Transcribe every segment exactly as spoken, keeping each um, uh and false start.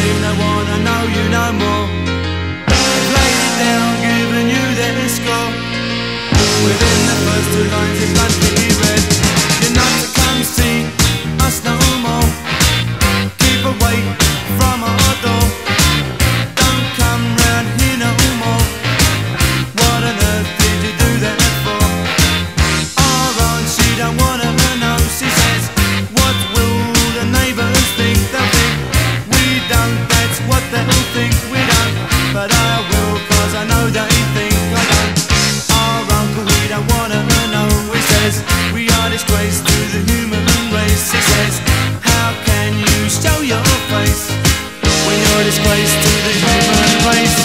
seem to wanna know you no more. They've laid it down, given you their score. Within the first two lines in bloody red, you're not to come see us no more. Keep away from our door, don't come round here no more. What on earth did you do that for? Our aunt, she don't wanna know. She says, what will the neighbours think? They'll think we don't, that's what they'll think. We don't, but I will, cause I know they think I don't. Our uncle, he don't wanna know. He says, we are disgrace to the human race. He says, how can you show your face when you're a disgrace to the human race?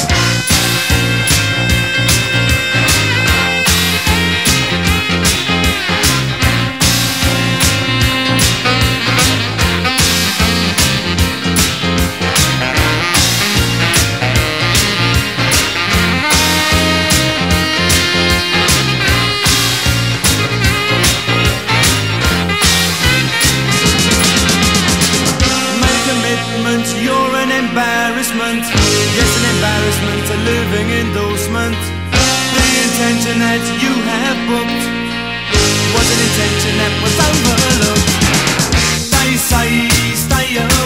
You're an embarrassment, yes, an embarrassment, a living endorsement. The intention that you have booked was an intention that was overlooked. They say stay